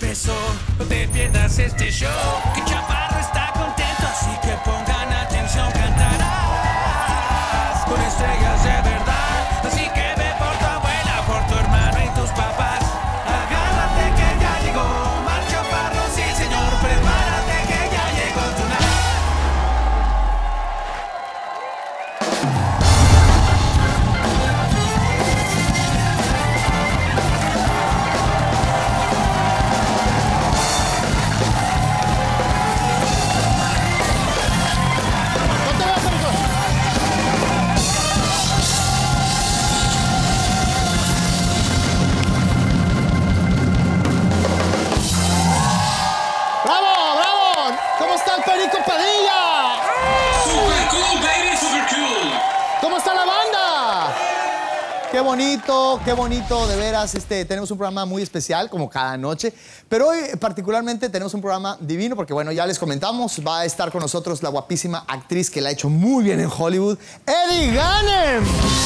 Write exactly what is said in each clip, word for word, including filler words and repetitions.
empezó. No te pierdas este show, que Chaparro está contento, así que pongan atención, cantarás con estrellas de verdad. Así que ve por tu abuela, por tu hermano y tus papás. Agárrate que ya llegó Omar Chaparro, sí señor, prepárate que ya llegó tu nada. Qué bonito, qué bonito, de veras. Este, tenemos un programa muy especial, como cada noche. Pero hoy, particularmente, tenemos un programa divino porque, bueno, ya les comentamos, va a estar con nosotros la guapísima actriz que la ha hecho muy bien en Hollywood, Eddie Ganem.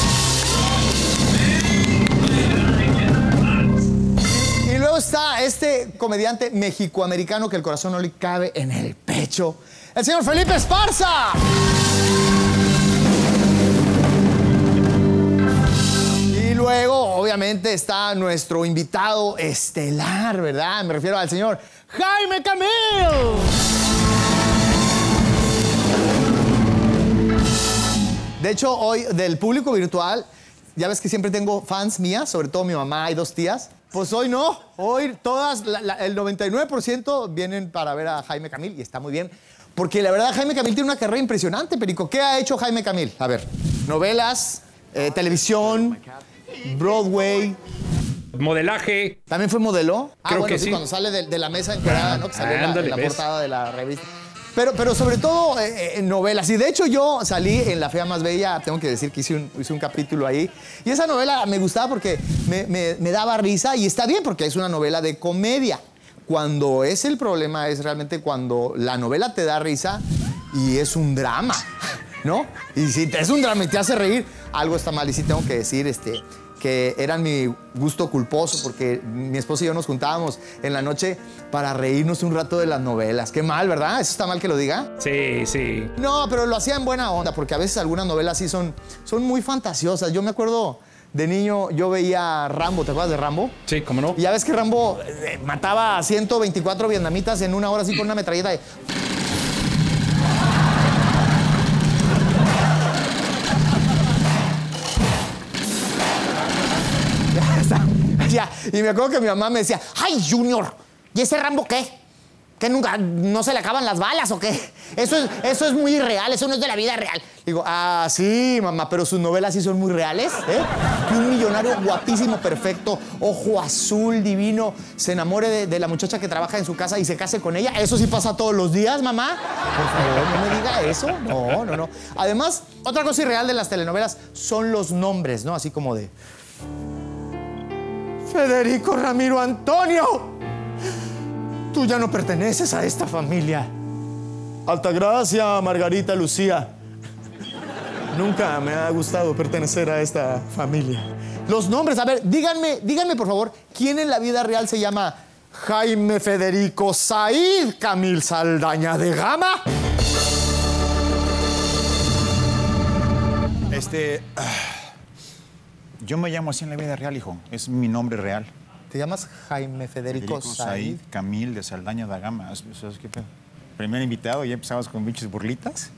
Y luego está este comediante mexicoamericano que el corazón no le cabe en el pecho, el señor Felipe Esparza. Luego, obviamente, está nuestro invitado estelar, ¿verdad? Me refiero al señor Jaime Camil. De hecho, hoy, del público virtual, ya ves que siempre tengo fans mías, sobre todo mi mamá y dos tías. Pues hoy no. Hoy todas, la, la, el noventa y nueve por ciento vienen para ver a Jaime Camil y está muy bien. Porque la verdad, Jaime Camil tiene una carrera impresionante, Perico. ¿Qué ha hecho Jaime Camil? A ver, novelas, eh, televisión, Broadway. Modelaje. ¿También fue modelo? Creo Ah, bueno, que sí, sí. Cuando sale de, de la mesa encuadrada, ¿no? Que salió en la, Ándale, en la ¿ves? portada de la revista. Pero, pero sobre todo eh, en novelas. Y de hecho yo salí en La Fea Más Bella, tengo que decir que hice un, hice un capítulo ahí. Y esa novela me gustaba porque me, me, me daba risa y está bien porque es una novela de comedia. Cuando es el problema es realmente cuando la novela te da risa y es un drama, ¿no? Y si es un drama y te hace reír, algo está mal. Y sí tengo que decir, este... que eran mi gusto culposo, porque mi esposo y yo nos juntábamos en la noche para reírnos un rato de las novelas. Qué mal, ¿verdad? ¿Eso está mal que lo diga? Sí, sí. No, pero lo hacía en buena onda, porque a veces algunas novelas sí son, son muy fantasiosas. Yo me acuerdo de niño, yo veía Rambo, ¿te acuerdas de Rambo? Sí, ¿cómo no? Y ya ves que Rambo eh, mataba a ciento veinticuatro vietnamitas en una hora así con una metralleta de... Ya, y me acuerdo que mi mamá me decía, ¡ay, Junior! ¿Y ese Rambo qué? ¿Que nunca no se le acaban las balas o qué? Eso es, eso es muy irreal, eso no es de la vida real. Digo, ah, sí, mamá, pero sus novelas sí son muy reales, ¿eh? Que un millonario guapísimo, perfecto, ojo azul, divino, se enamore de, de la muchacha que trabaja en su casa y se case con ella. ¿Eso sí pasa todos los días, mamá? Por favor, no me diga eso. No, no, no. Además, otra cosa irreal de las telenovelas son los nombres, ¿no? Así como de... Federico Ramiro Antonio, tú ya no perteneces a esta familia. Altagracia Margarita Lucía, nunca me ha gustado pertenecer a esta familia. Los nombres, a ver, díganme, díganme por favor, ¿quién en la vida real se llama Jaime Federico Said Camil Saldaña de Gama? Este... Uh... Yo me llamo así en la vida real, hijo. Es mi nombre real. ¿Te llamas Jaime Federico, Federico Said? Said Camil de Saldaña da Gama. ¿Sabes qué? Primer invitado y ya empezamos con bichos burlitas.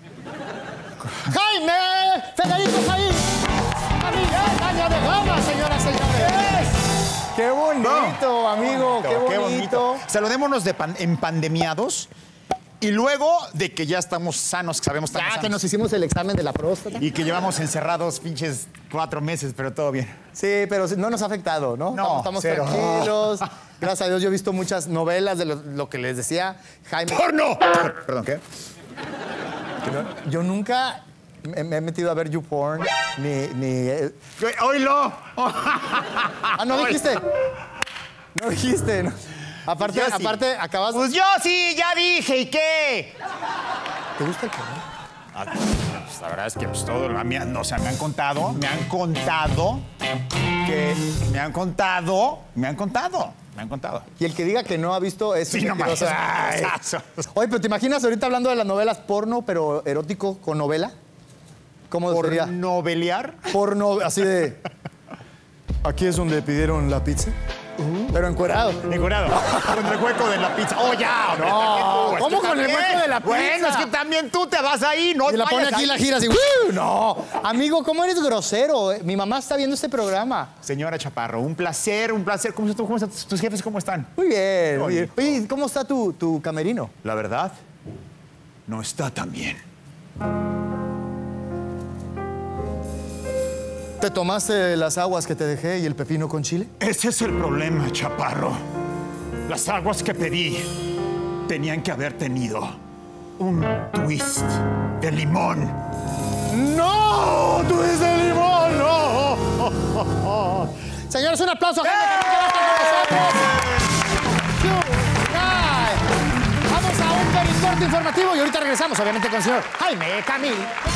¡Jaime Federico Said Camil Saldaña de Gama, señoras y señores! ¡Qué bonito, no. amigo! ¡Qué bonito! Qué bonito. Saludémonos de pan en pandemiados. Y luego de que ya estamos sanos, que sabemos Ya, sanos. que nos hicimos el examen de la próstata. Y que llevamos encerrados pinches cuatro meses, pero todo bien. Sí, pero no nos ha afectado, ¿no? No, Estamos cero. tranquilos. Gracias a Dios, yo he visto muchas novelas de lo, lo que les decía Jaime. ¡Porno! Perdón, ¿qué? Yo, yo nunca me, me he metido a ver YouPorn, ni... ni... ¡Oílo! Ah, ¿no dijiste? No dijiste, ¿no? Aparte, Yo sí. aparte, acabas... Pues yo sí, ya dije, ¿y qué? ¿Te gusta el porno? Ah, pues, la verdad es que pues todo, me han, o sea, me han contado, me han contado que, me han contado, me han contado Me han contado. Y el que diga que no ha visto es Sí, un no mentiroso. manches. Ay. Oye, pero ¿te imaginas ahorita hablando de las novelas porno, pero erótico con novela? ¿Cómo ¿Por sería? novelear? Porno, así de... Aquí es donde pidieron la pizza. Pero encuerado. Encuerado. Con el hueco de la pizza. ¡Oh, ya! hombre, No, también tú, es ¿cómo que con el también. hueco de la pizza? Bueno, es que también tú te vas ahí, no Y la pone vayas aquí y ahí. la gira así. ¡Uh! No, amigo, ¿cómo eres grosero? Mi mamá está viendo este programa. Señora Chaparro, un placer, un placer. ¿Cómo estás tú? ¿Cómo están tus- tus jefes? ¿Cómo están? Muy bien, muy bien. Oye. Oye, ¿cómo está tu, tu camerino? La verdad, no está tan bien. ¿Te tomaste las aguas que te dejé y el pepino con chile? Ese es el problema, Chaparro. Las aguas que pedí tenían que haber tenido un twist de limón. ¡No! ¡Tú dices de limón! ¡No! Señores, un aplauso a gente que nunca va a estar con nosotros. Tonight. Vamos a un pericorte informativo y ahorita regresamos, obviamente, con el señor Jaime Camil.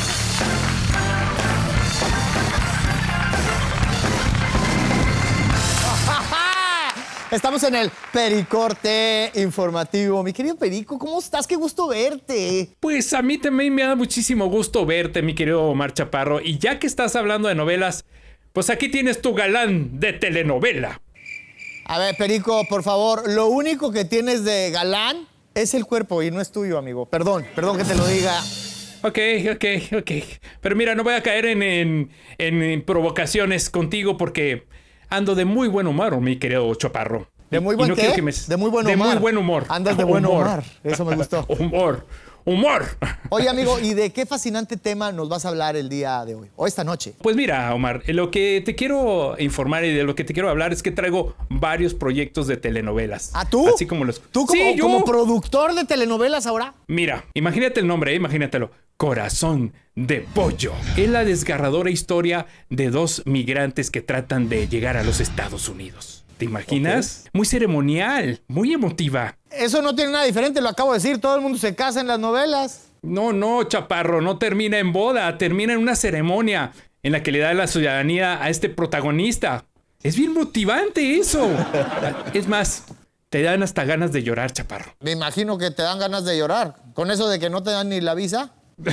Estamos en el Pericorte Informativo. Mi querido Perico, ¿cómo estás? Qué gusto verte. Pues a mí también me da muchísimo gusto verte, mi querido Omar Chaparro. Y ya que estás hablando de novelas, pues aquí tienes tu galán de telenovela. A ver, Perico, por favor, lo único que tienes de galán es el cuerpo y no es tuyo, amigo. Perdón, perdón que te lo diga. Ok, ok, ok. Pero mira, no voy a caer en, en, en provocaciones contigo porque ando de muy buen humor, mi querido Chaparro. ¿De muy Y buen no qué? quiero que me- De muy buen De humor. muy buen humor. Andas de buen humor. Eso me gustó. Humor. Humor. Oye, amigo, ¿y de qué fascinante tema nos vas a hablar el día de hoy? O esta noche. Pues mira, Omar, lo que te quiero informar y de lo que te quiero hablar es que traigo varios proyectos de telenovelas. ¿Ah, tú? Así como los... ¿Tú como, Sí, yo. como productor de telenovelas ahora? Mira, imagínate el nombre, ¿eh? Imagínatelo. Corazón de Pollo. Es la desgarradora historia de dos migrantes que tratan de llegar a los Estados Unidos. ¿Te imaginas? Muy ceremonial, muy emotiva. Eso no tiene nada diferente, lo acabo de decir. Todo el mundo se casa en las novelas. No, no, Chaparro, no termina en boda, termina en una ceremonia en la que le da la ciudadanía a este protagonista. Es bien motivante eso. Es más, te dan hasta ganas de llorar, Chaparro. Me imagino que te dan ganas de llorar. Con eso de que no te dan ni la visa.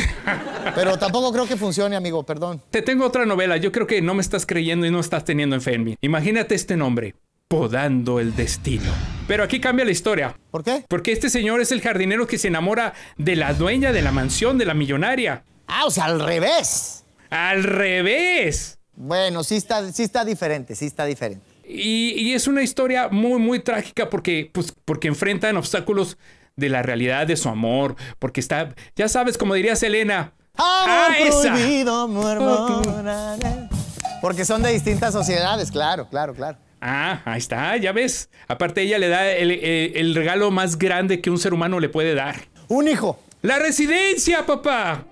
Pero tampoco creo que funcione, amigo, perdón. Te tengo otra novela, yo creo que no me estás creyendo y no estás teniendo fe en mí. Imagínate este nombre, Podando el Destino. Pero aquí cambia la historia. ¿Por qué? Porque este señor es el jardinero que se enamora de la dueña de la mansión, de la millonaria. Ah, o sea, al revés. ¡Al revés! Bueno, sí está, sí está diferente, sí está diferente. Y, y es una historia muy, muy trágica porque, pues, porque enfrentan obstáculos de la realidad de su amor. Porque está, ya sabes, como diría Selena. Amor esa! prohibido, amor morale. Porque son de distintas sociedades, claro, claro, claro. Ah, ahí está, ya ves. Aparte ella le da el, el- el regalo más grande que un ser humano le puede dar. Un hijo. ¡La residencia, papá!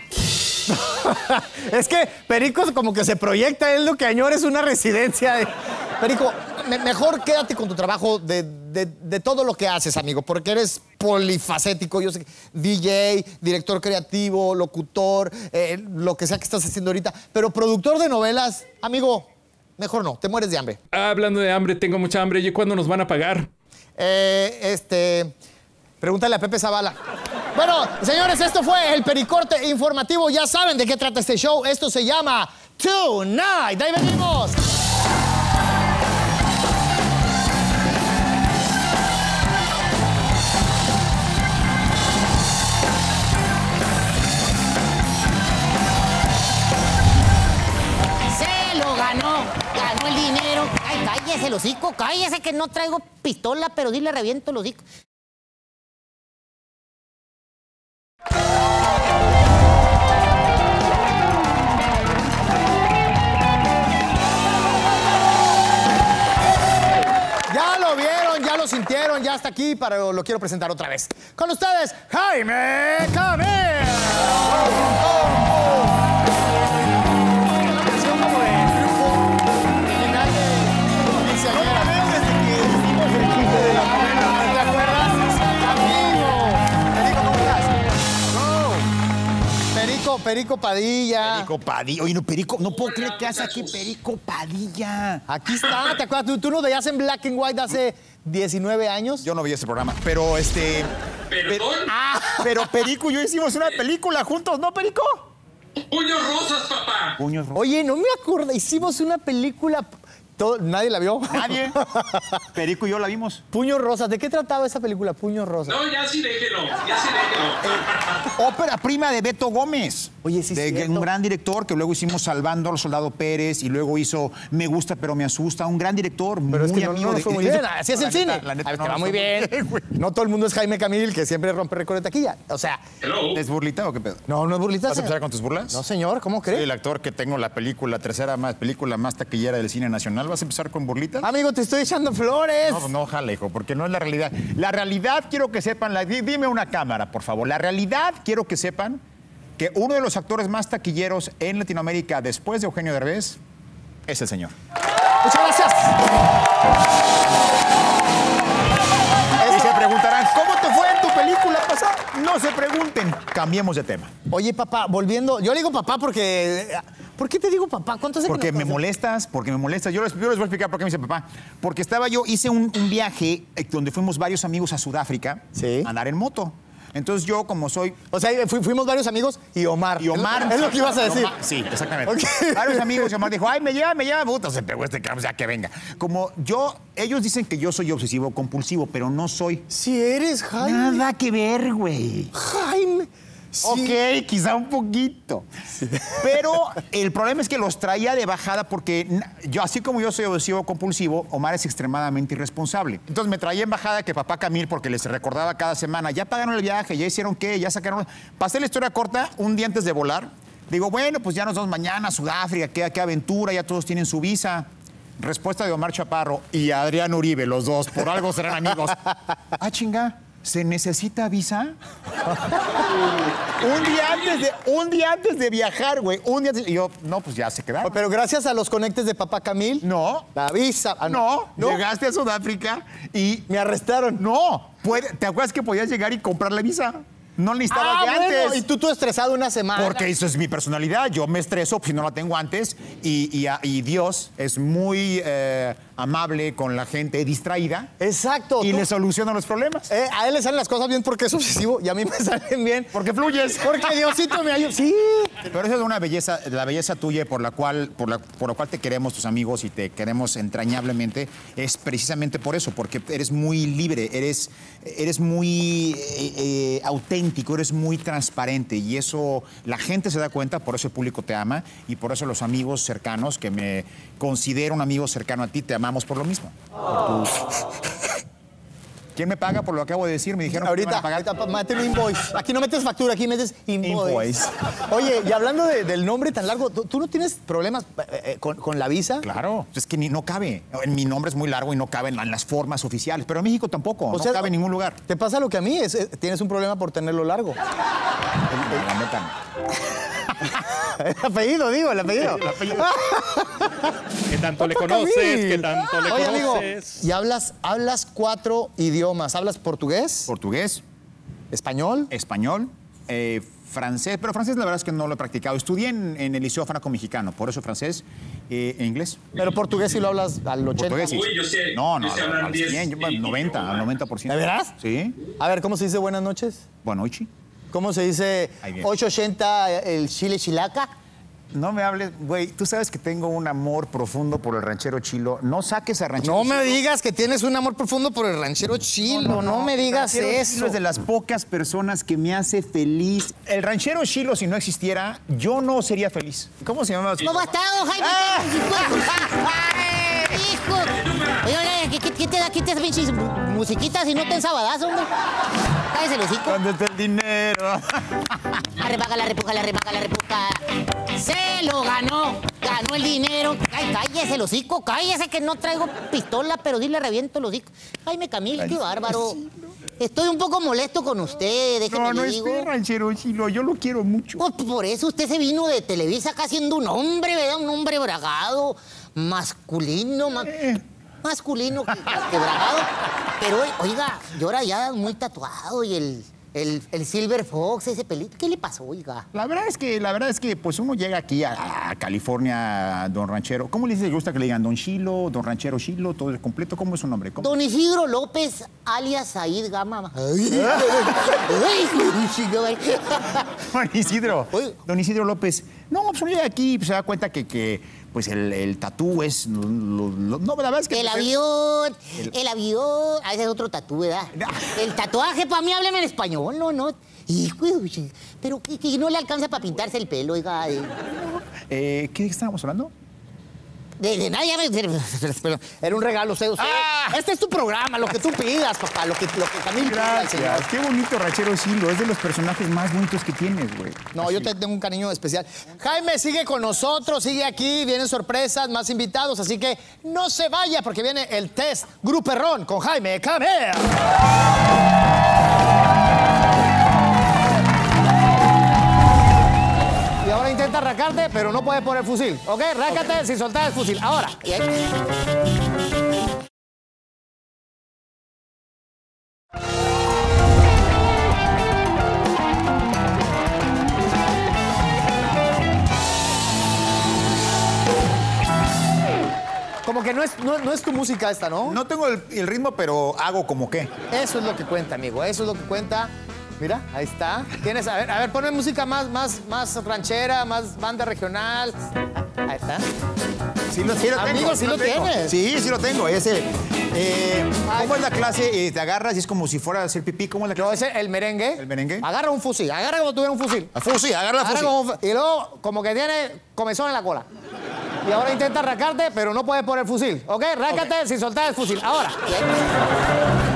Es que Perico como que se proyecta, él lo que añora es una residencia. de- Perico, me- mejor quédate con tu trabajo de, de- de todo lo que haces, amigo, porque eres polifacético. Yo sé que D J, director creativo, locutor, eh, lo que sea que estás haciendo ahorita. Pero productor de novelas, amigo, mejor no, te mueres de hambre. Hablando de hambre, tengo mucha hambre. ¿Y cuándo nos van a pagar? Eh, este, pregúntale a Pepe Zavala. Bueno, señores, esto fue el Pericorte Informativo. Ya saben de qué trata este show. Esto se llama Tonight. Ahí venimos. Se lo ganó, ganó el dinero. Ay, cállese el hocico, cállese que no traigo pistola, pero sí le reviento el hocico. Ya lo vieron, ya lo sintieron, ya está aquí, pero lo quiero presentar otra vez. Con ustedes, Jaime Camil. Una canción como de triunfo, final de quinceañera. ¿Te acuerdas? Amigo. Perico, ¿cómo estás? No. Perico, Perico Padilla. Perico Padilla. Oye, no, Perico, no puedo creer que hace aquí Perico Padilla. Aquí está, ¿te acuerdas? ¿Tú, tú nos veías en Black and White hace diecinueve años? Yo no vi ese programa, pero este... ¿Perdón? Ah, pero Perico y yo hicimos una película juntos, ¿no, Perico? Puños rosas, papá. Puños rojos. Oye, no me acuerdo, hicimos una película... todo- ¿Nadie la vio? Nadie. Perico y yo la vimos. Puños Rosas. ¿De qué trataba esa película, Puños Rosas? No, ya sí déjelo, ya sí déjelo. Ópera prima de Beto Gómez. Oye, sí, de cierto. un gran director que luego hicimos Salvando al Soldado Pérez y luego hizo Me gusta pero me asusta. Un gran director, Pero es muy que no, amigo no de- nos fue muy de- bien. Así es La el neta, cine. la neta, A ver, no te va nos muy fue bien. güey. No todo el mundo es Jaime Camil, que siempre rompe récord de taquilla. O sea, Hello. ¿Es burlita o qué pedo? no, no es burlita. ¿Vas a señor. empezar con tus burlas? No, señor, ¿cómo Soy cree? el actor que tengo la película, tercera más, película más taquillera del cine nacional. ¿Vas a empezar con burlitas? Amigo, te estoy echando flores. No, pues no, jala, hijo, porque no es la realidad. La realidad, quiero que sepan, la- di- dime una cámara, por favor. La realidad, quiero que sepan que uno de los actores más taquilleros en Latinoamérica después de Eugenio Derbez es el señor. Muchas gracias. Y se preguntarán, ¿cómo te fue en tu película pasada? No se pregunten, cambiemos de tema. Oye, papá, volviendo. Yo le digo papá porque. ¿Por qué te digo papá? ¿Cuánto hace que Porque nos me conocemos? molestas, porque me molestas. Yo les, yo les voy a explicar por qué me dice papá. Porque estaba yo, hice un, un viaje eh, donde fuimos varios amigos a Sudáfrica Sí. a andar en moto. Entonces yo, como soy O sea, fu- fuimos varios amigos y Omar. Y Omar. Es lo que ibas a decir. Omar, sí, exactamente. Ok. Varios amigos y Omar dijo, ay, me lleva, me lleva, puta, se pegó este cabrón, ya que venga. Como yo, ellos dicen que yo soy obsesivo compulsivo, pero no soy. Si eres Jaime. Nada que ver, güey. Jaime. Sí. Ok, quizá un poquito. Pero el problema es que los traía de bajada porque na- yo, así como yo soy obsesivo compulsivo, Omar es extremadamente irresponsable. Entonces me traía en bajada que papá Camil, porque les recordaba cada semana, ya pagaron el viaje, ya hicieron qué, ya sacaron... Pasé la historia corta un día antes de volar. Digo, bueno, pues ya nos vamos mañana a Sudáfrica, qué, qué aventura, ya todos tienen su visa. Respuesta de Omar Chaparro y Adrián Uribe, los dos, por algo serán amigos. Ah, chinga, ¿se necesita visa? un día antes de, un día antes de viajar, güey. Un día antes- y yo, no, pues ya se quedaron. Pero gracias a los conectes de papá Camil. No. La visa. ah, No, no. llegaste a Sudáfrica y... Me arrestaron. No, puede- ¿te acuerdas que podías llegar y comprar la visa? No necesitabas Ah, de bueno, antes. y tú, tú estresado una semana. Porque eso es mi personalidad. Yo me estreso si no la tengo antes. Y, y- y Dios es muy eh, amable con la gente distraída. Exacto. Y tú- le soluciona los problemas. Eh, a él le salen las cosas bien porque es obsesivo y a mí me salen bien. Porque fluyes. Porque Diosito me ayuda. Sí. Pero esa es una belleza, la belleza tuya por la cual, por la, por la cual te queremos tus amigos y te queremos entrañablemente, es precisamente por eso, porque eres muy libre, eres, eres muy eh, eh, auténtico, eres muy transparente y eso la gente se da cuenta, por eso el público te ama y por eso los amigos cercanos, que me considero un amigo cercano a ti, te amamos por lo mismo. Por tu- ¿Quién me paga por lo que acabo de decir? Me dijeron que Ahorita, me iban a pagar. ahorita pa- mete un invoice. Aquí no metes factura, aquí metes invoice. Invoice. Oye, y hablando de- del nombre tan largo, ¿tú, tú no tienes problemas eh, eh, con, con la visa? Claro, es que ni, no cabe. En mi nombre es muy largo y no cabe en, en las formas oficiales. Pero en México tampoco, O no sea, cabe en ningún lugar. ¿Te pasa lo que a mí? Es, eh, tienes un problema por tenerlo largo. La neta, no. El apellido, digo, el apellido. ¿Qué tanto le Papá conoces? Camil. ¿Qué tanto le Oye, amigo, conoces? y hablas, hablas cuatro idiomas. ¿Hablas portugués, Portugués, español? español, eh, francés. Pero francés la verdad es que no lo he practicado. Estudié en, en el Liceo Franco-Mexicano, por eso francés eh, e inglés. Pero portugués sí lo hablas al ochenta. Portugués, sí. Uy, yo sé- No, no, yo sé al- hablar al diez cien, yo, bueno, noventa, al noventa por ciento. ¿De veras? Sí. A ver, ¿cómo se dice buenas noches? Bueno, Ichi. ¿Cómo se dice Ahí viene. ochocientos ochenta el chile chilaca? No me hables, güey. Tú sabes que tengo un amor profundo por el ranchero chilo. No saques a ranchero No chilo. me digas que tienes un amor profundo por el ranchero chilo. No, me digas El ranchero eso. Chilo es de las pocas personas que me hace feliz. El ranchero chilo, si no existiera, yo no sería feliz. ¿Cómo se llama? ¿Cómo ha estado, Jaime? Hijo. Oye, oye, ¿qué, qué, qué te da? ¿Qué te hace pinches mu- musiquitas y no te ensabadazo, hombre? Cállese el hocico. ¿Dónde está el dinero? Arrepaga la repuja, la repaga la repuja. Se lo ganó. Ganó el dinero. Ay, cállese el hocico, cállese que no traigo pistola, pero sí le reviento el hocico. Jaime Camil, qué bárbaro. Estoy un poco molesto con usted, déjeme No, no le es digo. el ranchero chilo. Yo lo quiero mucho. Pues por eso usted se vino de Televisa acá siendo un hombre, ¿verdad? Un hombre bragado, masculino, ma- masculino que, que bragado. Pero, oiga, yo ahora ya muy tatuado y el, El, el Silver Fox, ese pelito. ¿Qué le pasó, oiga? La verdad es que, la verdad es que, pues uno llega aquí a, a California, don Ranchero. ¿Cómo le dice? ¿Le gusta que le digan don Chilo, don Ranchero Chilo, todo el completo? ¿Cómo es su nombre? ¿Cómo? Don Isidro López, alias Said Gama. Ay, Don Isidro. Oye. Don Isidro López. No, pues uno llega aquí y pues, se da cuenta que, que pues el, el tatú es... Lo, lo- lo- no, la verdad es que... El pues, es- avión, el, avión. Ah, ese es otro tatú, ¿verdad? El tatuaje, para mí, háblame en español, no, no. Hijo de chi- pero que, que no le alcanza para pintarse el pelo, oiga. eh. Eh, ¿Qué estábamos hablando? De, de nada, ya me... pero era un regalo, usted, usted. ¡Ah! Este es tu programa, lo que tú pidas, papá, lo que, lo que Camilo pida al señor. Gracias. Qué bonito Ranchero Chilo. Es de los personajes más bonitos que tienes, güey. No, yo te tengo un cariño especial. Jaime sigue con nosotros, sigue aquí, vienen sorpresas, más invitados, así que no se vaya porque viene el test Gruperrón con Jaime Camea. Y ahora intenta arrancarte, pero no puedes poner fusil, ¿ok? Rácate sin soltar el fusil. Ahora. Y ahí- Como que no es, no, no es tu música esta, ¿no? No tengo el, el ritmo, pero hago como que. Eso es lo que cuenta, amigo. Eso es lo que cuenta. Mira, ahí está. Tienes, a ver, a ver, ponme música más, más, más ranchera, más banda regional. Ahí está. Sí lo, sí lo tengo. Amigo, sí lo tengo. tienes. Sí, sí lo tengo. Ese. Eh, ¿Cómo es la clase? Eh, te agarras y es como si fuera a hacer pipí. ¿Cómo es la No, clase? ese, el merengue. ¿El merengue? Agarra un fusil. Agarra como si tuviera un fusil. A fusil, agarra la Agarra fusil. como un fu- y luego, como que tiene comezón en la cola. Y ahora intenta arrancarte, pero no puedes poner fusil. ¿Ok? Rácate sin soltar el fusil. Ahora. y ahí-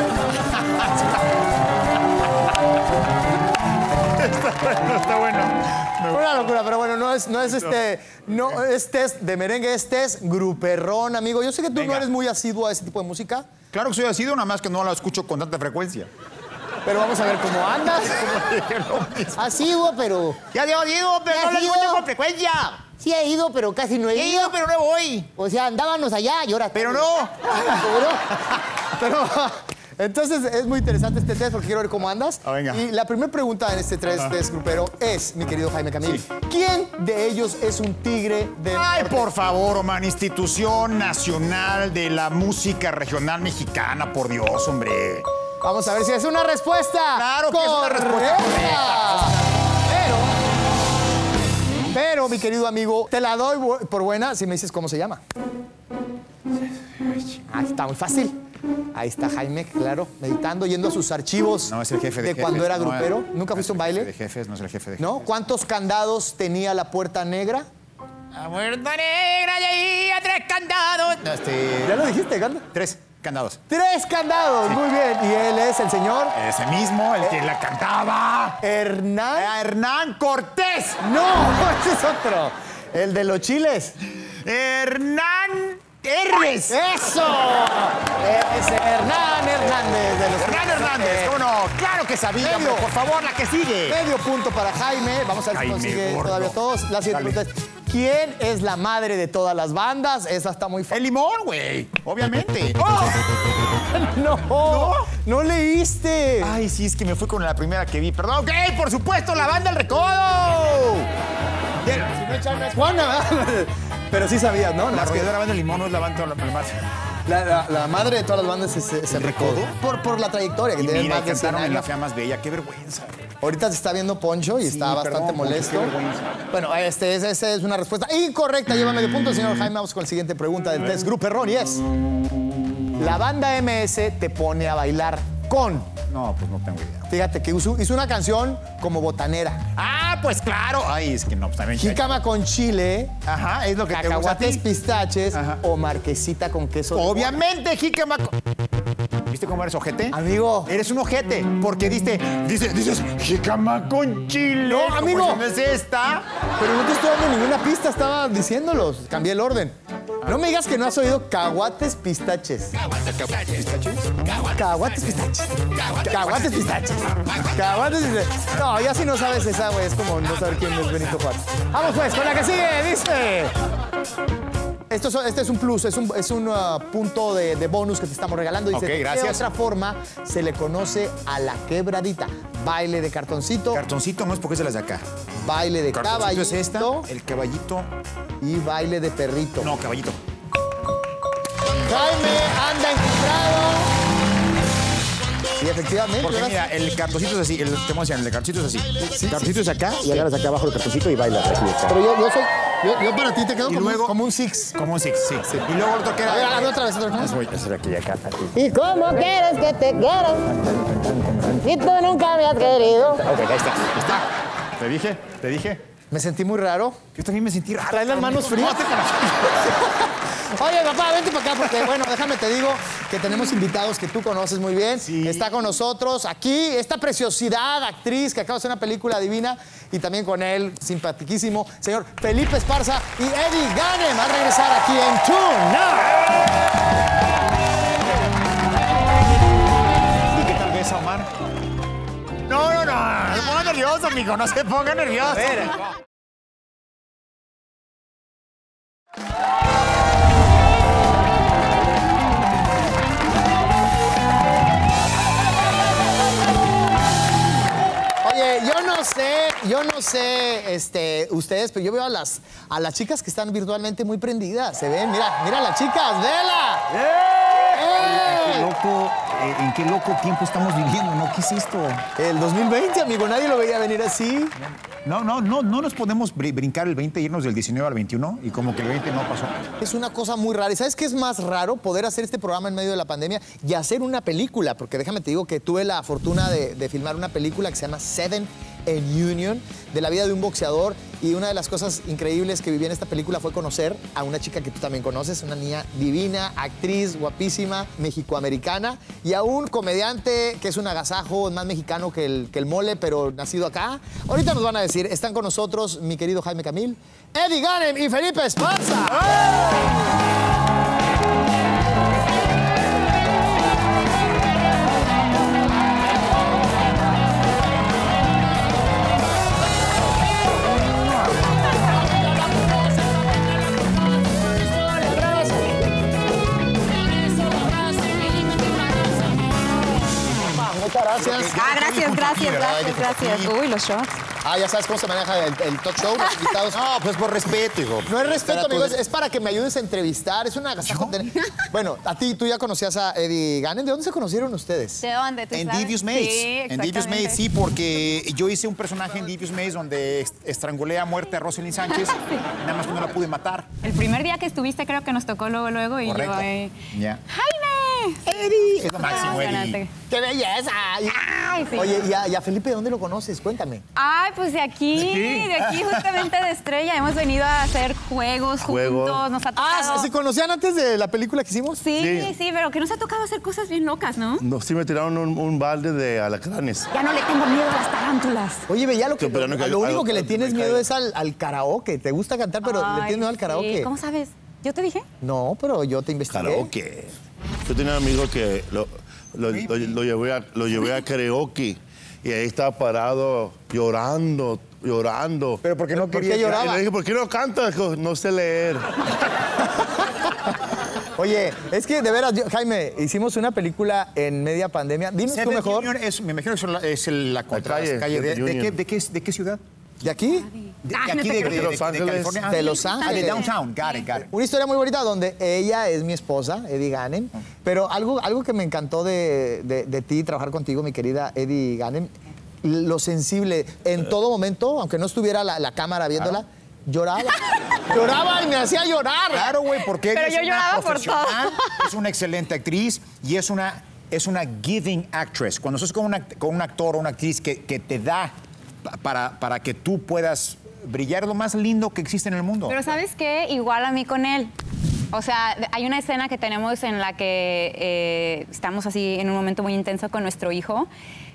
Está bueno. Una locura, pero bueno, no es, no es este. No es test de merengue, es test gruperrón, amigo. Yo sé que tú Venga. no eres muy asiduo a ese tipo de música, Claro que soy asiduo, nada más que no la escucho con tanta frecuencia. pero vamos a ver cómo andas. Asiduo, pero... Ya digo, digo, pero Ya no la sigo. escucho con frecuencia. Sí he ido, pero casi no he He ido. ido, pero no voy. O sea, andábamos allá y ahora... Pero no. Pero, entonces es muy interesante este test porque quiero ver cómo andas. Ah, venga. Y la primera pregunta en este test, test grupero es, mi querido Jaime Camil, ¿quién de ellos es un tigre del Ay, norte? por favor, Oman, Institución Nacional de la Música Regional Mexicana, por Dios, hombre. Vamos a ver si es una respuesta. Claro que es una respuesta correcta. Pero, pero, mi querido amigo, te la doy bu- por buena si me dices cómo se llama. Ah, está muy fácil. Ahí está Jaime, claro, meditando, yendo a sus archivos No, es el jefe de, jefes. cuando era No, grupero. no ¿Nunca es fuiste a un el jefe baile? de jefes, no es el jefe de ¿No? jefes. ¿Cuántos candados tenía la puerta negra? La puerta negra y ahí a tres candados. Este, Ya lo dijiste, Ganda. tres candados. Tres candados, muy bien. Y él es el señor Ese mismo, el que la cantaba. Hernán. Era Hernán Cortés. No, ese es otro. El de los chiles. Hernán Hermes. ¡Eso! Es Hernán Hernández de los Hernán Hernández, Eh, ¿cómo no? Claro que sabía, medio. hombre, por favor, la que sigue. Medio punto para Jaime. Vamos a ver si Jaime consigue Gordo. todavía todos. La siguiente Dale. pregunta es: ¿quién es la madre de todas las bandas? Esa está muy El fácil. limón, güey, obviamente. ¡Oh! No, no, no leíste. Ay, sí, es que me fui con la primera que vi. Perdón, ok, por supuesto, la banda El Recodo. Del- Juana, pero sí sabías, ¿no? La Más que- arrolladora banda El Limón no es la banda la más. La, la- la madre de todas las bandas es, es el Recodo. Por, por la trayectoria que Y tiene mira, más de cien cantaron en La años. Fea Más Bella, qué vergüenza. Ahorita se está viendo Poncho y Sí, está bastante perdón, Poncho, molesto. qué vergüenza. Bueno, este, esa esa es una respuesta incorrecta. Lleva medio punto, señor Jaime. Vamos con la siguiente pregunta del test Gruperrón y es: la banda M S te pone a bailar con. No, pues no tengo idea. Fíjate que hizo, hizo una canción como botanera. Ah, pues claro. Ay, es que no, pues también. Jícama con chile, Ajá, es lo que te gusta a cacahuates ti. pistaches Ajá. o marquesita con queso. de Obviamente, jícama. con- ¿Viste cómo eres ojete? bola. Amigo. Eres un ojete, porque diste, dices, dices, jícama con chile. No, como amigo. si no es esta. Pero no te estoy dando ninguna pista, estaba diciéndolos. Cambié el orden. No me digas que no has oído cacahuates pistaches. Cacahuates pistaches. Cacahuates pistaches. Cacahuates pistaches. No, ya si no sabes esa, güey, es como no saber quién es Benito Juárez. Vamos pues, con la que sigue, dice. Esto es, este es un plus, es un, es un uh, punto de, de bonus que te estamos regalando. Dice, Ok, ¿de gracias. qué otra forma se le conoce a la quebradita? Baile de cartoncito, Cartoncito no es porque es de las de acá. baile de Cartoncito caballito es esta, el caballito. y baile de perrito. No, caballito. Jaime anda encumbrado. Y efectivamente, Porque ¿verdad? mira, el cartoncito es así, el, te voy a decir, el cartoncito es así. El cartoncito es acá y agarras acá abajo el cartoncito y bailas aquí. Acá. Pero yo, yo soy. Yo, yo para ti te quedo Y como, luego- un, como un six. Como un six, sí. sí. Y luego el otro que era... A ver, hazlo otra vez, otra vez. Eso voy a hacer aquí y acá. aquí. ¿Y cómo quieres que te quiera? Si tú nunca me has querido. Ok, ahí está. Ahí está. Te dije, te dije. Me sentí muy raro. Yo también me sentí raro. Trae las manos frías. Oye, papá, vente para acá porque, bueno, déjame te digo que tenemos invitados que tú conoces muy bien. Sí. Está con nosotros aquí esta preciosidad, actriz que acaba de hacer una película divina y también con él, simpatiquísimo, señor Felipe Esparza y Eddie Ganem a regresar aquí en Tune. ¿Y qué tal ves a Omar? No, no, no. No se ponga nervioso, amigo. No se ponga nervioso. A ver. Oye, yo no sé, yo no sé, este, ustedes, pero yo veo a las, a las chicas que están virtualmente muy prendidas. Se ven, mira, mira las chicas, vela. Qué loco, eh, ¿en qué loco tiempo estamos viviendo? ¿No? ¿Qué es esto? El dos mil veinte, amigo, nadie lo veía venir así. No, no, no, no nos podemos br- brincar el veinte, irnos del diecinueve al veintiuno y como que el veinte no pasó. Es una cosa muy rara. ¿Y sabes qué es más raro? Poder hacer este programa en medio de la pandemia y hacer una película. Porque déjame te digo que tuve la fortuna de, de filmar una película que se llama Seven en Union, de la vida de un boxeador. Y una de las cosas increíbles que viví en esta película fue conocer a una chica que tú también conoces, una niña divina, actriz, guapísima, mexicoamericana, y a un comediante que es un agasajo, más mexicano que el, que el mole, pero nacido acá. Ahorita nos van a decir, están con nosotros mi querido Jaime Camil, Eddie Ganem y Felipe Esparza. Muchas gracias. Ah, gracias, gracias, ¿verdad? gracias, gracias. Uy, los shots. Ah, ya sabes cómo se maneja el, el talk show, los invitados. No, pues por respeto, hijo. No es respeto, Para amigos, tu- es para que me ayudes a entrevistar. Es una agasajo tener- Bueno, a ti, tú ya conocías a Eddie Ganem. ¿De dónde se conocieron ustedes? ¿De dónde? ¿Tú En sabes? Devious Maze. Sí, en Devious Maze, exactamente. sí, porque yo hice un personaje en Devious Maze donde est- estrangulé a muerte a Rosalind Sánchez. Nada más que no la pude matar. El primer día que estuviste creo que nos tocó luego, luego y Correcto. yo ahí... Ya. ¡Jaime! Eddie. Es lo máximo, Eddie. Emocionante. ¡Qué belleza! Ay, sí. Oye, ¿y a, y a Felipe dónde lo conoces? Cuéntame. Ay, pues de aquí, de aquí justamente de Estrella. Hemos venido a hacer juegos Juegos. juntos. Nos ha Ah, tocado... ¿se conocían antes de la película que hicimos? Sí, Sí. sí, pero que nos ha tocado hacer cosas bien locas, ¿no? No, sí me tiraron un, un balde de alacranes. Ya no le tengo miedo a las tarántulas. Oye, veía lo que Sí, pero no lo, que- lo único algo- que le algo tienes me miedo caiga. es al, al karaoke. Te gusta cantar, pero le Ay, tienes miedo al sí. karaoke. ¿Cómo sabes? ¿Yo te dije? No, pero yo te investigué. Karaoke. Yo tenía un amigo que lo, lo, lo- lo llevé a, lo llevé a karaoke y ahí estaba parado llorando, llorando. Pero porque no ¿Por qué quería... lloraba? Y le dije, ¿por qué no cantas? Dijo, no sé leer. Oye, es que de veras, yo- Jaime, hicimos una película en media pandemia. Dinos tú Seven mejor. Union es, me imagino que es la, es el- la contra calle, calle. ¿De, Seven de qué, Union. de, qué, ¿De qué ciudad? ¿De aquí? De, Ah, de no aquí, te de, creo. de, De Los de Ángeles. California. Ah, De sí. Los Ah, de Ángeles. Downtown. Got it, got it. Una historia muy bonita donde ella es mi esposa, Eddie Ganem. Pero algo, algo que me encantó de, de- de ti, trabajar contigo, mi querida Eddie Ganem, lo sensible. En todo momento, aunque no estuviera la, la cámara viéndola, lloraba. Lloraba y me hacía llorar. Claro, güey, porque Pero ella yo es una lloraba por profesional, es una excelente actriz y es una, es una giving actress. Cuando estás con, una, con un actor o una actriz que, que te da pa- para, para que tú puedas brillar, es lo más lindo que existe en el mundo. Pero ¿sabes qué? Igual a mí con él. O sea, hay una escena que tenemos en la que eh, estamos así en un momento muy intenso con nuestro hijo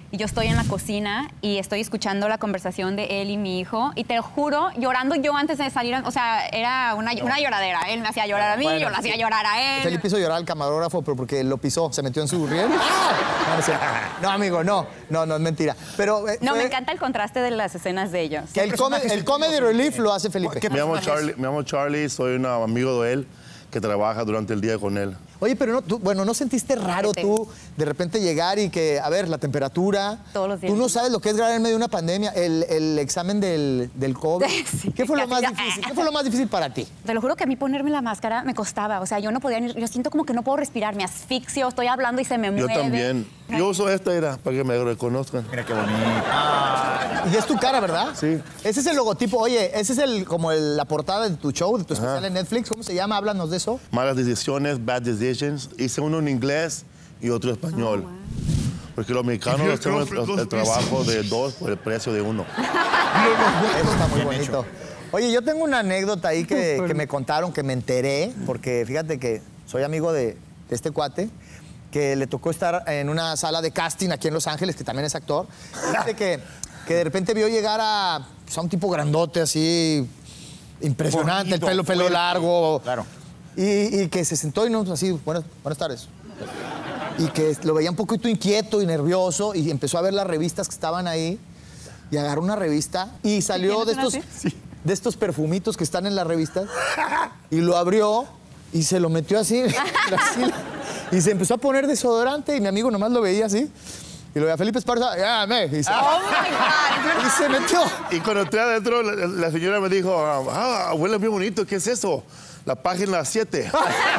y yo estoy en la cocina y estoy escuchando la conversación de él y mi hijo y te lo juro, llorando yo antes de salir, o sea, era una, una lloradera. Él me hacía llorar a mí, Bueno, yo lo hacía sí. llorar a él. Felipe hizo llorar al camarógrafo, pero porque lo pisó, se metió en su riel. No, no, es cierto. No, amigo, no, no, no, es mentira. Pero eh, No, fue me encanta el contraste de las escenas de ellos. que el, come- el comedy relief lo hace Felipe. Me llamo Charlie, me llamo Charlie, soy un amigo de él que trabaja durante el día con él. Oye, pero no, tú, bueno, ¿no sentiste raro tú de repente llegar y que, a ver, la temperatura? Todos los días. Tú no sabes lo que es grabar en medio de una pandemia, el, el examen del, del COVID. Sí, ¿Qué fue lo más casi- difícil? ¿Qué fue lo más difícil para ti? Te lo juro que a mí ponerme la máscara me costaba. O sea, yo no podía, ni- yo siento como que no puedo respirar, me asfixio, estoy hablando y se me Yo mueve. también. Yo uso esta, era, para que me reconozcan. Mira qué bonito. Y es tu cara, ¿verdad? Sí. Ese es el logotipo. Oye, ese es el como el- la portada de tu show, de tu especial en Netflix. ¿Cómo se llama? Háblanos de eso. Malas decisiones, bad decisions. Hice uno en inglés y otro en español. Porque los mexicanos hacemos el, el trabajo de dos por el precio de uno. Eso está muy bonito. Oye, yo tengo una anécdota ahí que, que me contaron, que me enteré, porque fíjate que soy amigo de, de este cuate, que le tocó estar en una sala de casting aquí en Los Ángeles, que también es actor. Dice que, que de repente vio llegar a, pues, a un tipo grandote así, impresionante, Bonito, el pelo, pelo fuerte. largo. Claro. Y, y que se sentó y no, así, buenas, buenas tardes. Y que lo veía un poquito inquieto y nervioso y empezó a ver las revistas que estaban ahí y agarró una revista y salió de ¿Tienes estos, una de estos perfumitos que están en las revistas y lo abrió y se lo metió así, así, y se empezó a poner desodorante y mi amigo nomás lo veía así y lo veía Felipe Esparza, ya, me, y se, Oh my God. y se metió. Y cuando entré adentro, la, la señora me dijo, ah, huele muy bonito, ¿qué es eso? La página siete.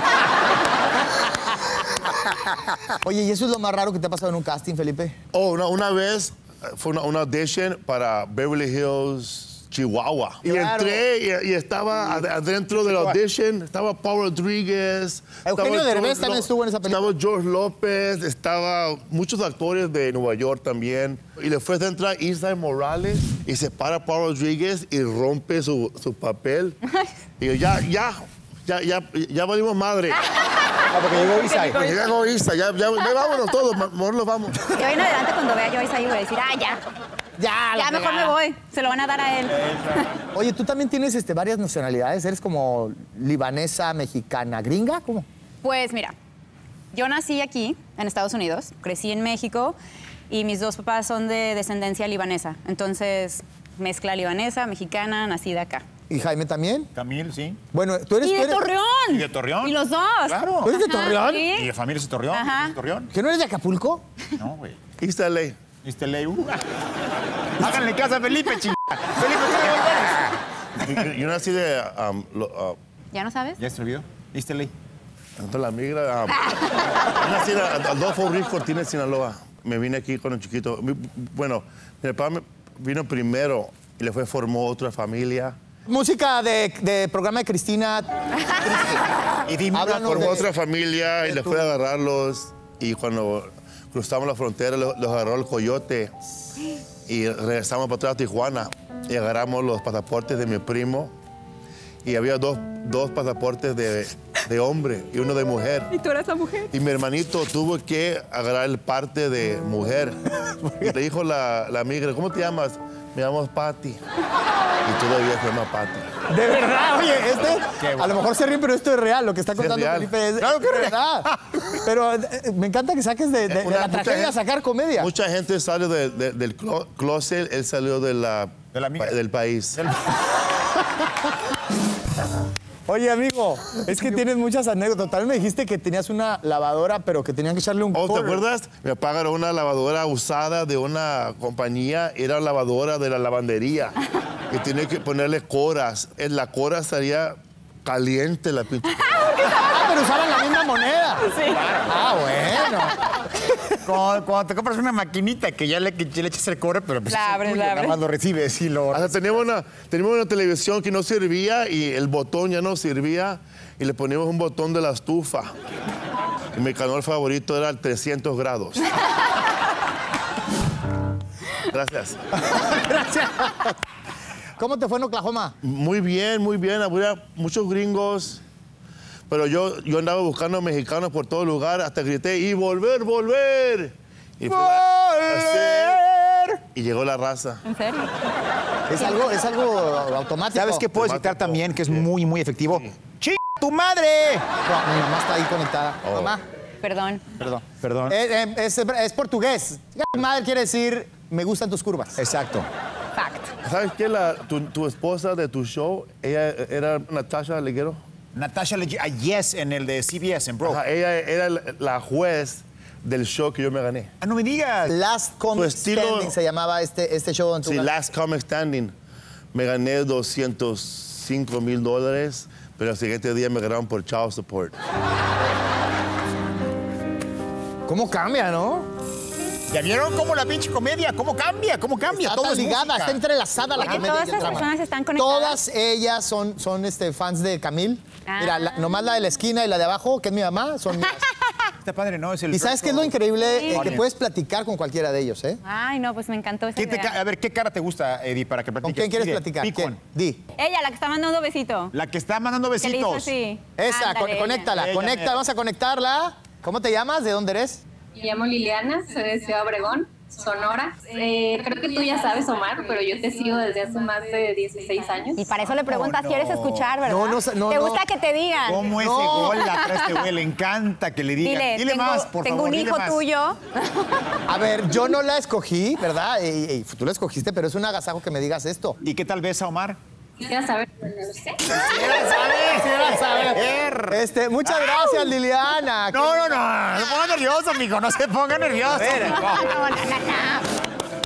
Oye, ¿y eso es lo más raro que te ha pasado en un casting, Felipe? Oh, una, una vez eh, fue una, una audition para Beverly Hills, Chihuahua. Y Claro. entré y, y estaba ad- adentro de la audition, estaba Paul Rodríguez. Eugenio estaba Derbez George también Lo- estuvo en esa película. Estaba George López, estaba muchos actores de Nueva York también. Y después de entrar Isla Morales y se para Paul Rodríguez y rompe su, su papel. Y yo, ya, ya, ya, ya, ya valimos madre. Ah, porque llegó Isai. Porque ya llegó Isa, ya, ya, ya vámonos todos, mejor nos vamos. De hoy en adelante, cuando vea yo a Isaí, voy a decir, ah, ya, Ya, la ya mejor me fregada. voy. Se lo van a dar a él. Oye, tú también tienes este, varias nacionalidades. ¿Eres como libanesa, mexicana, gringa? ¿Cómo? Pues mira, yo nací aquí, en Estados Unidos, crecí en México y mis dos papás son de descendencia libanesa. Entonces, mezcla libanesa, mexicana, nacida acá. ¿Y Jaime también? Camil, sí. Bueno, tú eres... ¡Y tú de eres- Torreón! ¿Y de Torreón? ¡Y los dos! Claro. ¿Tú eres de Ajá, Torreón? sí. ¿Y de familia es de Torreón? Ajá. ¿Es de Torreón? ¿Que no eres de Acapulco? No, güey. East L A. ¿Viste ley? Uh. Háganle caso a Felipe, ching. Felipe, ¿qué le Yo, yo nací de... um, lo- uh, ¿Ya no sabes? ¿Ya se olvidó? ¿Viste ley? Entonces la migra. um, yo nací en Adolfo Ruiz Cortines, Sinaloa. Me vine aquí cuando chiquito. Mi- Bueno, mi papá me vino primero y después formó otra familia. Música de, de programa de Cristina. Y dime, Háblanos Formó de- otra familia y de después tu- de agarrarlos. Y cuando cruzamos la frontera, los, los agarró el coyote. Y regresamos para atrás a Tijuana. Y agarramos los pasaportes de mi primo. Y había dos, dos pasaportes de, de hombre y uno de mujer. ¿Y tú eres la mujer? Y mi hermanito tuvo que agarrar el parte de mujer. Y le dijo la, la migra, ¿cómo te llamas? Me llamo Patty. Y todavía se llama Patty. De verdad, oye, este, Qué bueno. a lo mejor se ríen, pero esto es real, lo que está Sí, es contando real. Felipe es, Claro que es es verdad. Pero eh, me encanta que saques de, de- de Una- la mucha tragedia a gente- sacar comedia. Mucha gente salió de- de- del clo- closet, él salió de la, De la migra. pa- del país. Oye, amigo, es que tienes muchas anécdotas. También me dijiste que tenías una lavadora, pero que tenían que echarle un Oh, ¿te quarter. acuerdas? Me pagaron una lavadora usada de una compañía, era lavadora de la lavandería. Y tenía que ponerle coras. En la cora estaría caliente la pinche. Ah, pero usaban la misma moneda. Sí. Ah, bueno. Cuando, cuando te compras una maquinita que ya le, que ya le echas el cobre, pero pues La es abres, tuyo, la nada abres. más lo recibes y lo... Hasta teníamos una, teníamos una televisión que no servía y el botón ya no servía y le poníamos un botón de la estufa. Y mi canal favorito era el trescientos grados. Gracias. Gracias. ¿Cómo te fue en Oklahoma? Muy bien, muy bien. Había muchos gringos. Pero yo, yo andaba buscando mexicanos por todo lugar hasta grité, ¡y volver, volver! Y fue volver. Y llegó la raza. ¿En serio? Es algo, es algo automático. ¿Sabes qué puedes dictar también, que es muy, muy efectivo? Sí. ¡Chinga tu madre! No, mi mamá está ahí conectada. Oh. Mamá. Perdón. Perdón, perdón. Eh, eh, es, es portugués. Mi madre quiere decir, me gustan tus curvas. Exacto. Fact. ¿Sabes qué? La, tu, tu esposa de tu show, ella era Natasha Leguero. Natasha Leggero, ah, yes, en el de C B S, en Bro. Ajá, ella era la, la juez del show que yo me gané. Ah, no me digas. Last Comic estilo- Standing se llamaba este, este show. En tu Sí, casa. Last Comic Standing. Me gané doscientos cinco mil dólares, pero el siguiente día me ganaron por child support. ¿Cómo cambia, no? ¿Ya vieron cómo la pinche comedia? ¿Cómo cambia? ¿Cómo cambia? Está Todo tan es ligada, música. está entrelazada la Porque comedia todas y el esas drama. personas están conectadas. Todas ellas son, son este, fans de Camil. Ah. Mira, la- nomás la de la esquina y la de abajo, que es mi mamá, son mías. Está padre, ¿no? Es el ¿Y sabes qué es lo increíble? Eh, que puedes platicar con cualquiera de ellos, ¿eh? Ay, no, pues me encantó esa ¿Qué te idea. ca- a ver, ¿qué cara te gusta, Eddie, para que ¿Con platiques? quién quieres Sigue. platicar? Pick ¿Quién? one. Di. Ella, la que está mandando besito. La que está mandando Que le hizo besitos. así. Esa, Ándale, con- ella. conéctala, Ella, conecta, mira. vamos a conectarla. ¿Cómo te llamas? ¿De dónde eres? Me llamo Liliana, soy de Ciudad Obregón, Sonora. Eh, creo que tú ya sabes, Omar, pero yo te sigo desde hace más de dieciséis años. Y para eso le preguntas, no. ¿quieres escuchar, verdad? No, no, no, ¿Te no. gusta que te digan? ¿Cómo ese No. gol la trae este güey? Le encanta que le digan. Dile, Dile tengo, más, por tengo favor, un dile hijo más. tuyo. A ver, yo no la escogí, ¿verdad? Y, y tú la escogiste, pero es un agasajo que me digas esto. ¿Y qué tal ves a Omar? Quisiera saber, no lo sé. Quisiera saber. Este, muchas gracias, Liliana. No, no, no, no se ponga nervioso, mijo, no se ponga nervioso. No, no, no, no.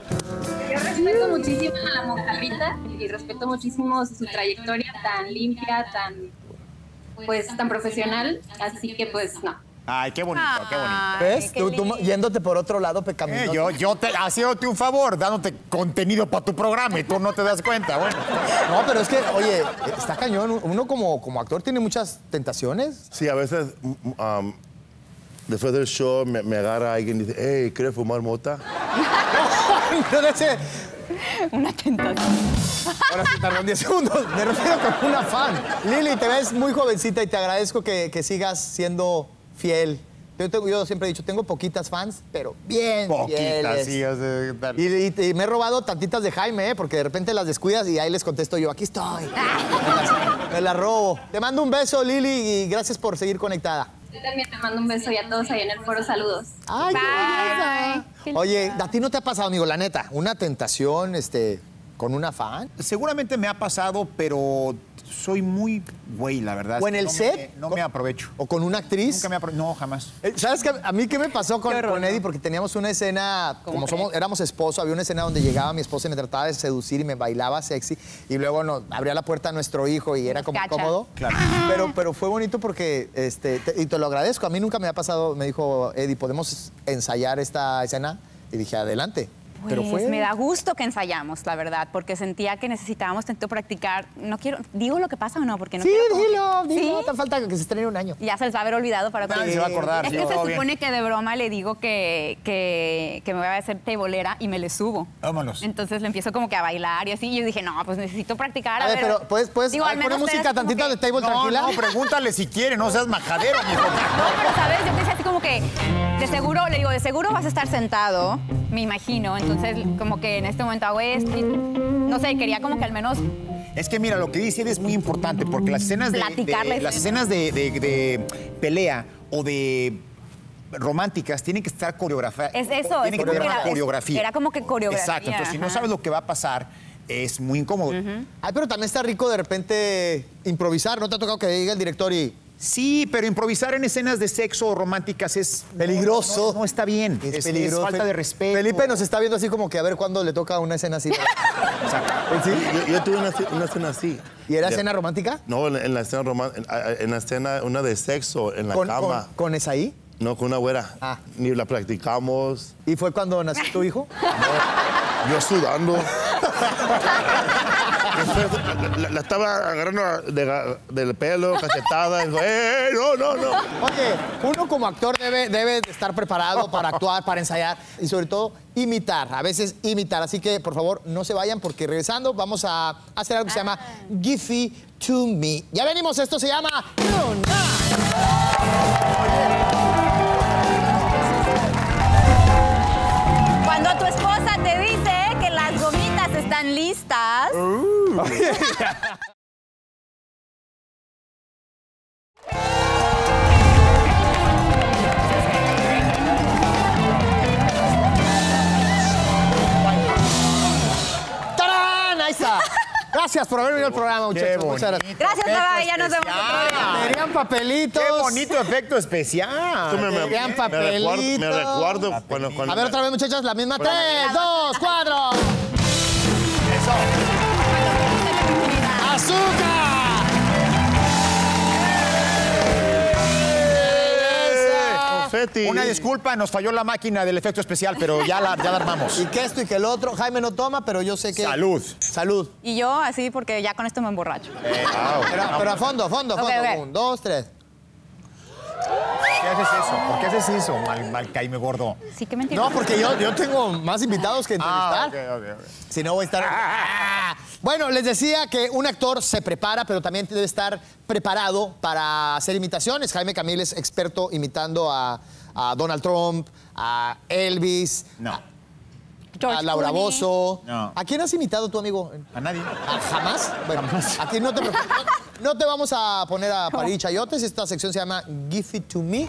Yo respeto muchísimo a la monjarrita y respeto muchísimo su trayectoria tan limpia, tan, pues, tan profesional. Así que, pues, no. Ay, qué bonito, qué bonito. Ay, ¿Ves? qué Tú, tú lindo. yéndote por otro lado pecaminoso. Eh, yo, yo te haciéndote un favor, dándote contenido para tu programa y tú no te das cuenta, bueno. No, pero es que, oye, está cañón. Uno como, como actor tiene muchas tentaciones. Sí, a veces, mm, um, después del show, me, me agarra alguien y dice, hey, ¿quieres fumar mota? Entonces, Una tentación. ahora sí tardó diez segundos. Me refiero con una fan. Lili, te ves muy jovencita y te agradezco que, que sigas siendo fiel. Yo, tengo- yo siempre he dicho, tengo poquitas fans, pero bien Poquitas, fieles. sí, o sea, tal. Y, y- y me he robado tantitas de Jaime, ¿eh? Porque de repente las descuidas y ahí les contesto yo, aquí estoy. Me las, me las robo. Te mando un beso, Lili, y gracias por seguir conectada. Yo también te mando un beso y a todos ahí en el foro, saludos. Ay, qué Bye. linda. Qué Oye, linda. ¿a ti no te ha pasado, amigo, la neta, una tentación este, con una fan? Seguramente me ha pasado, pero soy muy güey, la verdad. ¿O en el no set? Me, no me aprovecho. ¿O con una actriz? Nunca me apro- No, jamás. Eh, ¿Sabes qué? A mí qué me pasó con, Qué horror, con Eddie, ¿no? porque teníamos una escena, ¿Cómo como crees? somos, éramos esposos, había una escena donde llegaba mi esposa y me trataba de seducir y me bailaba sexy, y luego nos abría la puerta a nuestro hijo y era como cacha. cómodo. Claro. Pero, pero fue bonito porque, este, te- y te lo agradezco, a mí nunca me ha pasado, me dijo Eddie, ¿podemos ensayar esta escena? Y dije, adelante. Pero Pues fue... me da gusto que ensayamos, la verdad, porque sentía que necesitábamos tanto practicar. No quiero, ¿digo lo que pasa o no? Porque no Sí, quiero como que- dilo, dilo, ¿Sí? no te falta que se estrene un año. Ya se les va a haber olvidado para Nadie se va a acordar. Es sí, que se todo bien. supone que de broma le digo que, que, que me voy a hacer tebolera y me le subo. Vámonos. Entonces le empiezo como que a bailar y así. Y yo dije, no, pues necesito practicar. A ver, pero ¿puedes, puedes Digo, al ay, poner menos música ustedes como tantita que- de Table No, tranquila? no, pregúntale si quiere, no seas majadero, mijo. No, pero sabes, yo pensé así como que de seguro, le digo, de seguro vas a estar sentado, me imagino. Entonces, como que en este momento hago esto. y no sé, quería como que al menos. Es que mira, lo que dice Ed es muy importante porque las escenas de, Platicar la de- las escena. escenas de, de- de pelea o de románticas tienen que estar coreografiadas. Es eso, Tiene es que como tener que una era- es- coreografía. era como que coreografía, Exacto. Entonces, si no ajá. sabes lo que va a pasar, es muy incómodo. Ay, pero también está rico de repente improvisar. ¿No te ha tocado que diga el director y Sí, pero improvisar en escenas de sexo o románticas es peligroso? No, no- no está bien. Es, Es, es peligroso. falta de respeto. Felipe nos está viendo así como que a ver cuándo le toca una escena así. ¿Sí? Yo, yo tuve una, una escena así. ¿Y era Ya- escena romántica? No, en, en la escena román- en, en la escena, una de sexo, en la ¿Con, cama. con, con Esaí? No, con una güera. Ah. Ni la practicamos. ¿Y fue cuando nació tu hijo? Yo sudando. Después, la, la estaba agarrando de ga- del pelo, cachetada. Y dijo, ¡eh, no, no, no! Oye, uno como actor debe, debe de estar preparado para actuar, para ensayar y sobre todo imitar, a veces imitar. Así que, por favor, no se vayan porque regresando vamos a hacer algo que se llama Giphy to Me. Ya venimos, esto se llama Tonight. listas. Uh. ¡Tarán! Ahí está. Gracias por haber venido al programa, muchachos. Muchas gracias. Gracias, Baba. Ya nos vemos otro día. Querían papelitos. ¡Qué bonito efecto especial! Tú me, me, Querían me recuerdo, papelitos. me recuerdo cuando, cuando A ver, otra vez, muchachos, la misma. Tres, dos, cuatro. ¡Azúcar! confeti. Una disculpa, nos falló la máquina del efecto especial, pero ya la, ya la armamos. Y que esto y que el otro. Jaime no toma, pero yo sé que... Salud. Salud. Y yo así porque ya con esto me emborracho. Eh, wow. Pero, pero a fondo, a fondo, a fondo. Ok, ok. Un, dos, tres. ¿Qué haces eso? ¿Por qué haces eso, mal, mal Jaime gordo? Sí, qué mentira. No, porque yo, yo tengo más invitados que entrevistar. Ah, ok, ok, ok. Si no, voy a estar... Bueno, les decía que un actor se prepara, pero también debe estar preparado para hacer imitaciones. Jaime Camil es experto imitando a, a Donald Trump, a Elvis, No. a, George a Laura Clooney. Bozzo. No. ¿A quién has imitado tú, amigo? ¿A nadie? ¿A ¿Jamás? Bueno, aquí no te, no, no te vamos a poner a parir chayotes. Esta sección se llama Give It To Me.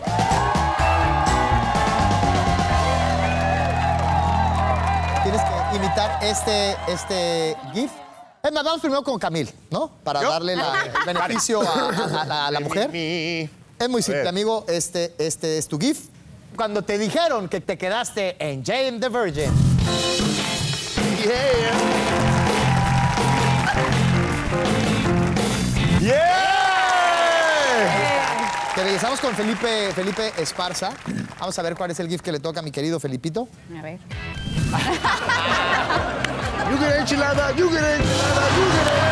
Tienes que imitar este, este GIF. Es más, vamos primero con Camil, ¿no? Para ¿Yo? darle la- el beneficio a, a- a la mujer. Es muy simple, ver. amigo. Este, este es tu GIF. Cuando te dijeron que te quedaste en Jane the Virgin. Te regresamos con Felipe, Felipe Esparza. Vamos a ver cuál es el GIF que le toca a mi querido Felipito. A ver. You get enchilada, you get enchilada, you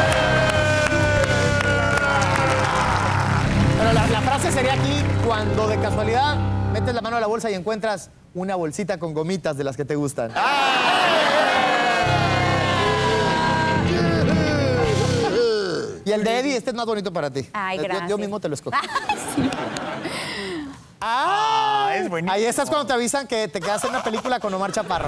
Pero la, la frase sería aquí, cuando de casualidad metes la mano a la bolsa y encuentras una bolsita con gomitas de las que te gustan. Y el de Eddie, este es más bonito para ti. Ay, Yo- yo- gracias. Yo mismo te lo escogí. Sí. Ah, es buenísimo. Ahí estás cuando te avisan que te quedas en una película con Omar Chaparro.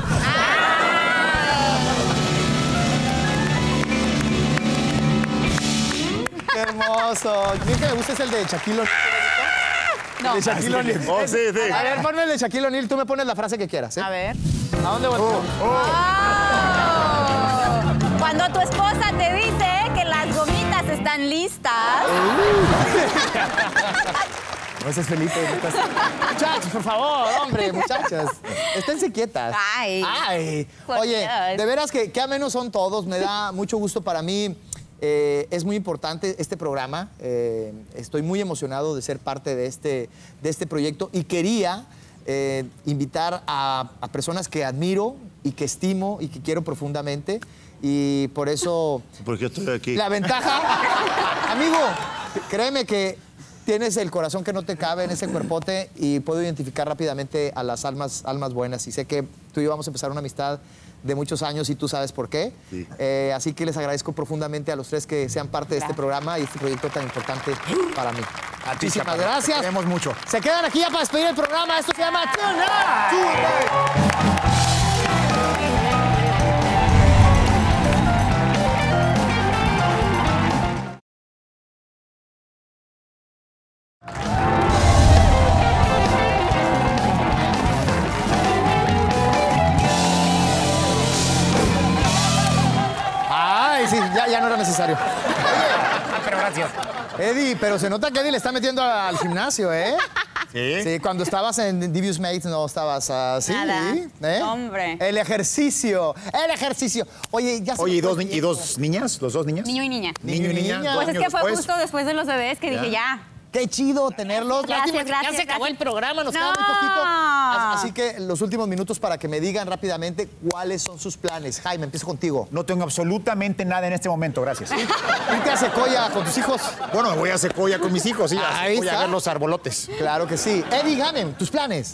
¡Qué hermoso! Bien que me gusta es el de Shaquille O'Neal. No. El de Shaquille O'Neal. Oh, sí, sí. A ver, ponme el de Shaquille O'Neal. Tú me pones la frase que quieras, ¿eh? A ver. ¿A dónde voy? Oh. Cuando tu esposa te dice que las gomitas están listas. No, ese es Felipe. no estás- Muchachos, por favor, hombre, muchachas. Esténse quietas. Ay. Ay. Por Oye, Dios. de veras que qué amenos son todos. Me da mucho gusto para mí. Eh, es muy importante este programa. Eh, estoy muy emocionado de ser parte de este, de este proyecto y quería eh, invitar a, a personas que admiro y que estimo y que quiero profundamente. Y por eso... ¿Por qué estoy aquí? La ventaja, amigo, créeme que tienes el corazón que no te cabe en ese cuerpote y puedo identificar rápidamente a las almas, almas buenas. Y sé que tú y yo vamos a empezar una amistad de muchos años y tú sabes por qué. Sí. Eh, así que les agradezco profundamente a los tres que sean parte de este Gracias. programa y este proyecto tan importante para mí. A ti, Muchísimas Chaparro. gracias. Te queremos mucho. Se quedan aquí ya para despedir el programa. Esto se llama Tonight. Ay, sí, ya, ya no era necesario. Ah, pero gracias. Eddie, pero se nota que Eddie le está metiendo al gimnasio, ¿eh? ¿Sí? Sí, cuando estabas en Devious Mates no estabas así. Nada. ¿eh? Hombre. El ejercicio, el ejercicio. Oye, ya se Oye, me ¿y fue dos, el ni- ¿y dos niñas? ¿Los dos niñas? Niño y niña. Niño y niña. niña. dos Pues es años que fue después. justo después de los bebés que dije ya. Qué chido tenerlos. Gracias, Lástima que gracias, Ya se acabó gracias. el programa, nos queda No. muy poquito. As- Así que los últimos minutos para que me digan rápidamente cuáles son sus planes. Jaime, empiezo contigo. No tengo absolutamente nada en este momento, gracias. Irte a Secoya con tus hijos. Bueno, me voy a Secoya con mis hijos, sí. a Ahí Secoya a está. ver los arbolotes. Claro que sí. Eddie Ganem, tus planes.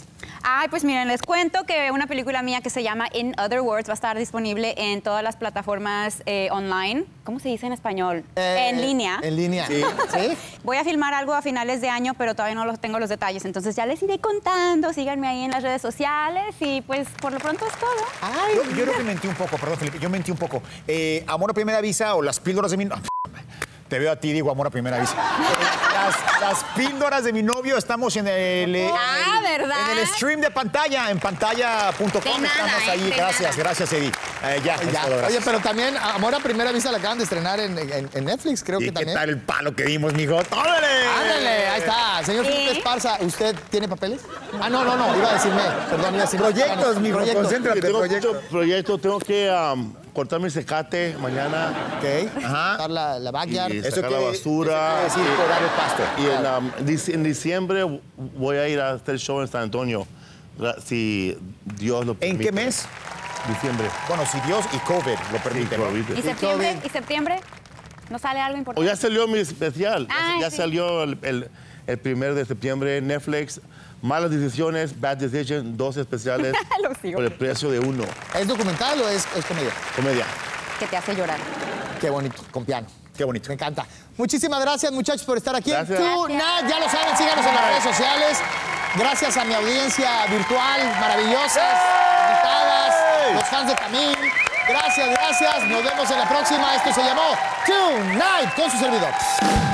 Ay, pues miren, les cuento que una película mía que se llama In Other Words va a estar disponible en todas las plataformas eh, online. ¿Cómo se dice en español? Eh, en línea. En línea. Sí. ¿Sí? Voy a filmar algo a finales de año, pero todavía no los tengo los detalles. Entonces ya les iré contando. Síganme ahí en las redes sociales y pues por lo pronto es todo. Ay, yo, yo creo que mentí un poco, perdón, Felipe, yo mentí un poco. Eh, Amor a primera vista o las píldoras de mi... No, te veo a ti, digo Amor a primera vista. Eh, las, las píldoras de mi novio estamos en el... eh, Ah, ¿verdad? En el stream de pantalla, en pantalla punto com. De nada, Estamos ahí. eh, de Gracias, nada. gracias, Eddie. Eh, ya, es Ya. todo, gracias. Oye, pero también Amor a primera vista la acaban de estrenar en, en- en Netflix, creo ¿Y que qué también. tal el palo que dimos, mijo? ¡Tómale! Ándale, ahí está. Señor Felipe ¿Sí? Esparza, ¿usted tiene papeles? Ah, no, no, no, iba a decirme. Perdón, iba a decir Proyectos, mijo, Proyectos. concéntrate. Tengo proyecto. mucho proyecto, tengo que um, cortar mi secate mañana Ok. Ajá. Dar la, la backyard. y Eso sacar la quiere- basura. eso quiere decir podar el pasto. Y en, um, dic- en diciembre voy a ir a hacer show en San Antonio, ra- si Dios lo ¿En permite. qué mes? Diciembre. Bueno, si Dios y COVID lo permiten. ¿no? COVID. ¿Y septiembre? ¿Y septiembre? ¿No sale algo O importante? ya salió mi especial. Ya- Ah, ya sí. salió el, el, el primero de septiembre en Netflix. Malas decisiones, Bad Decision, dos especiales Lo sigo. por el precio de uno. ¿Es documental o es, es comedia? Comedia. Que te hace llorar. Qué bonito, con piano. Qué bonito. Me encanta. Muchísimas gracias, muchachos, por estar aquí Gracias. en Tonight. Ya lo saben, síganos en las redes sociales. Gracias a mi audiencia virtual, maravillosas, invitadas, los fans de Camil. Gracias, gracias. Nos vemos en la próxima. Esto se llamó Tonight con su servidor.